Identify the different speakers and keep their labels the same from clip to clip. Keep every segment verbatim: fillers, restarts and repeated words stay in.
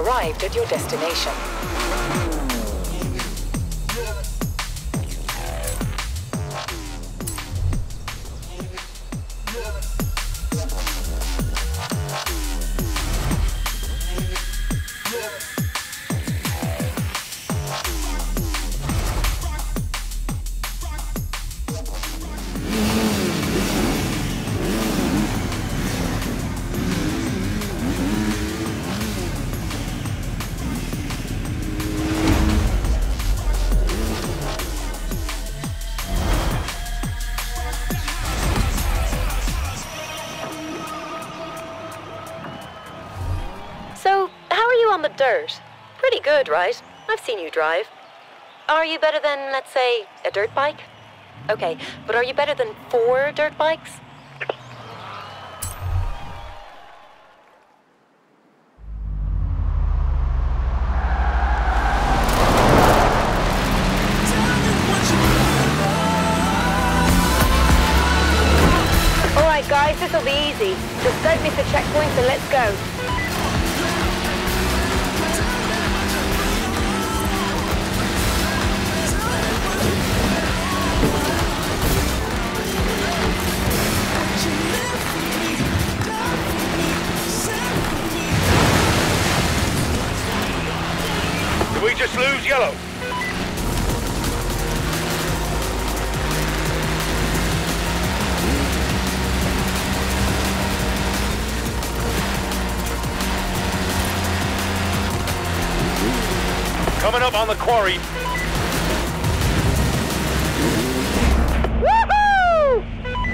Speaker 1: arrived at your destination.
Speaker 2: On the dirt. Pretty good, right? I've seen you drive. Are you better than, let's say, a dirt bike? Okay, but are you better than four dirt bikes? Alright guys, this'll be easy. Just don't miss the checkpoints and let's go.
Speaker 3: We just lose yellow. Coming up on the quarry.
Speaker 2: Woohoo!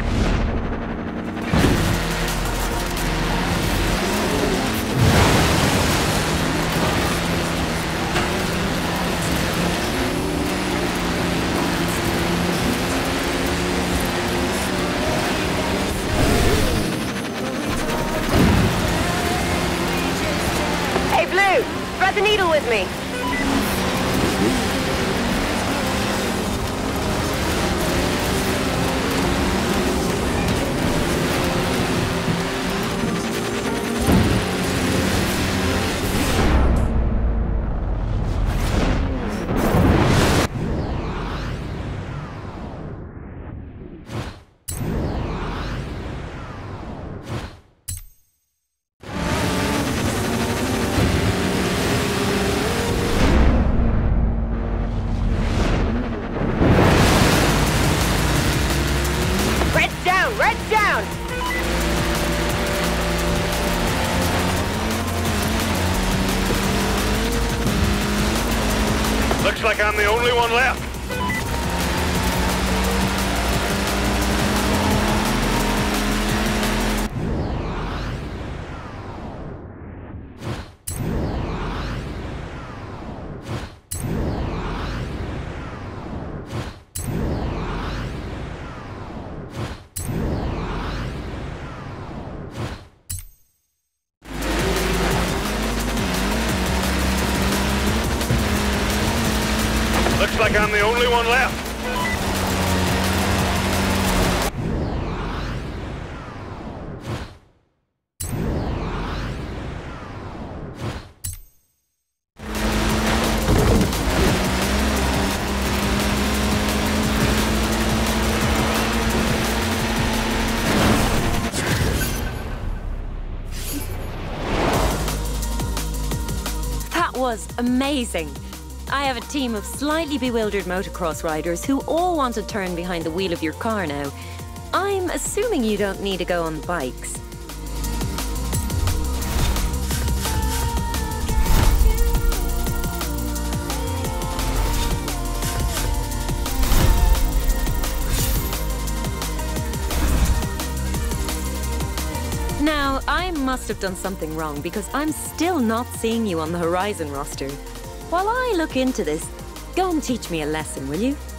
Speaker 2: Thread the needle with me. Red's down!
Speaker 3: Looks like I'm the only one left. Looks like I'm the only one left.
Speaker 2: That was amazing. I have a team of slightly bewildered motocross riders who all want to turn behind the wheel of your car now. I'm assuming you don't need to go on bikes. Now, I must have done something wrong because I'm still not seeing you on the Horizon roster. While I look into this, go and teach me a lesson, will you?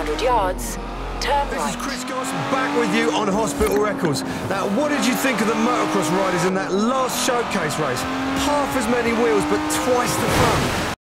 Speaker 1: hundred yards, turn
Speaker 4: This
Speaker 1: right.
Speaker 4: is Chris Goss back with you on Hospital Records. Now, what did you think of the motocross riders in that last showcase race? Half as many wheels, but twice the fun.